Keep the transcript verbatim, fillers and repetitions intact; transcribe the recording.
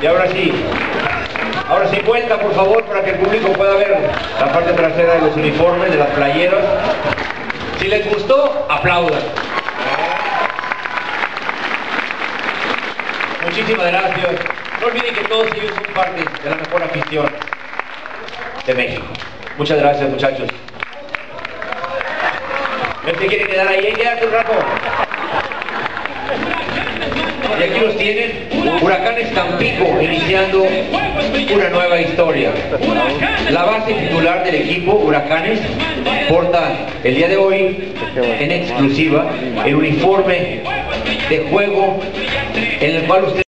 Y ahora sí, ahora sí vuelta por favor para que el público pueda ver la parte trasera de los uniformes, de las playeras. Si les gustó, aplaudan. Muchísimas gracias. No olviden que todos ellos son parte de la mejor afición de México. Muchas gracias, muchachos. ¿No se quiere quedar ahí? Quédate un rato. Y aquí los tienen, Huracanes Tampico, iniciando una nueva historia. La base titular del equipo, Huracanes, porta el día de hoy, en exclusiva, el uniforme de juego en el cual usted